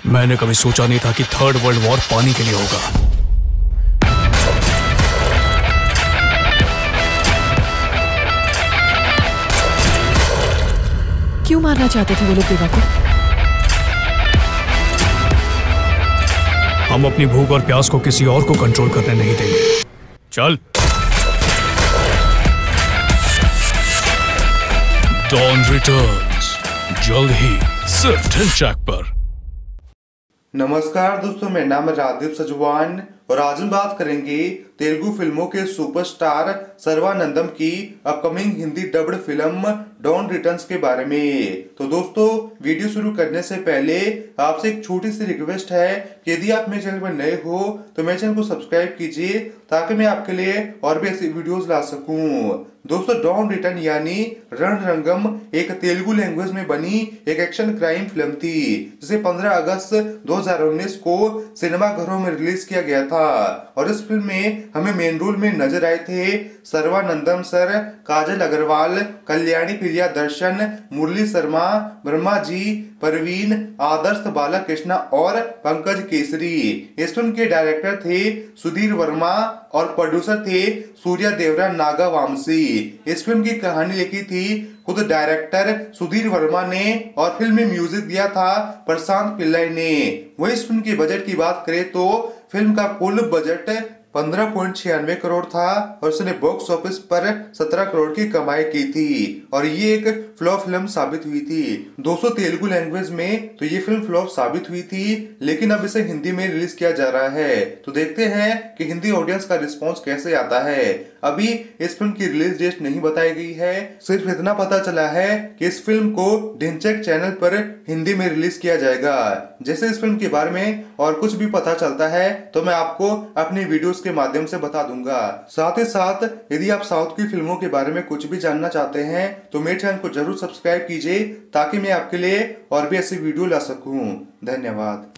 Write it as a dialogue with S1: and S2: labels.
S1: मैंने कभी सोचा नहीं था कि थर्ड वर्ल्ड वॉर पानी के लिए होगा।
S2: क्यों मारना चाहते थे वो लोग देवा को?
S1: हम अपनी भूख और प्यास को किसी और को कंट्रोल करने नहीं देंगे। चल। डॉन रिटर्न्स जल्द ही सिर्फ ढिंचैक पर।
S3: नमस्कार दोस्तों, मेरा नाम है राजीव सजवान और आज हम बात करेंगे तेलुगु फिल्मों के सुपरस्टार सर्वानंदम की upcoming Hindi dubbed film Don Returns के बारे में। तो दोस्तों, वीडियो शुरू करने से पहले आपसे एक छोटी सी रिक्वेस्ट है कि यदि आप मेरे चैनल पर नए हो तो मेरे चैनल को सब्सक्राइब कीजिए ताकि मैं आपके लिए और भी ऐसी वीडियोस ला सकूं। दोस्तों, डॉन रिटर्न यानी रणरंगम एक तेलुगु लैंग्वेज में बनी एक एक्शन क्राइम फिल्म थी जिसे 15 अगस्त 2019 को सिनेमाघरों में रिलीज किया गया था। और इस फिल्म में हमें मेन रोल में नजर आए थे Sarvanandam sir, Kajal Aggarwal, Kalyani Priyadarshan, Murali Sharma, Brahmaji, Praveen, Adarsh Balakrishna और पंकज केसरी। इस फिल्म के डायरेक्टर थे सुधीर वर्मा और प्रोड्यूसर थे सूर्या देवरा नागावामसी। इस फिल्म की कहानी लिखी थी खुद डायरेक्टर सुधीर वर्मा ने और फिल्म में म्यूजिक दिया था प्रशांत पिल्लाई ने। वही इस फिल्म के बजट की बात करें तो फिल्म का कुल बजट 15.96 करोड़ था और उसने बॉक्स ऑफिस पर 17 करोड़ की कमाई की थी और ये एक फ्लॉप फिल्म साबित हुई थी। दोस्तों, तेलुगु लैंग्वेज में तो ये फिल्म फ्लॉप साबित हुई थी, लेकिन अब इसे हिंदी में रिलीज किया जा रहा है। तो देखते हैं कि हिंदी ऑडियंस का रिस्पॉन्स कैसे आता है। अभी इस फिल्म की रिलीज डेट नहीं बताई गई है, सिर्फ इतना पता चला है कि इस फिल्म को ढिंचैक चैनल पर हिंदी में रिलीज किया जाएगा। जैसे इस फिल्म के बारे में और कुछ भी पता चलता है तो मैं आपको अपनी वीडियोस के माध्यम से बता दूंगा। साथ ही साथ यदि आप साउथ की फिल्मों के बारे में कुछ भी जानना चाहते हैं तो मेरे चैनल को जरूर सब्सक्राइब कीजिए ताकि मैं आपके लिए और भी ऐसी वीडियो ला सकूं। धन्यवाद।